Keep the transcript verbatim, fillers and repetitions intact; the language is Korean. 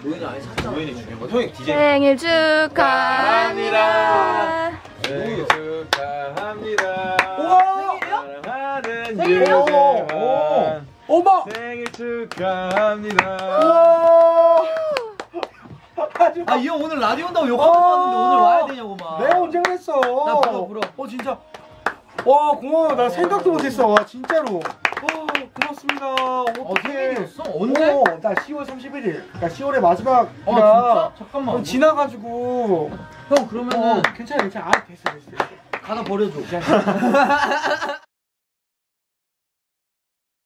노인이 아니 샀잖아. 노인이 중요한 거. 형이 디제이. 생일 축하합니다. 생일 축하합니다. 우와! 사랑하는 생일이요? 유재환. 어머! 생일 축하합니다. 우와! 아, 이 형 오늘 라디오 온다고 욕하고 왔는데 오늘 와야 되냐고 막. 내가 언제 그랬어? 나 불어 불어. 어 진짜. 와 고마워. 나 생각도 못했어. 와 진짜로. 어 고맙습니다. 어떻게? 생일이었어? 언제? 어, 나 시월 삼십일일. 그러니까 시월의 마지막. 아 진짜? 잠깐만. 어, 지나가지고. 형 그러면은 어, 괜찮아 괜찮아. 아 됐어 됐어. 됐어. 가다 버려줘.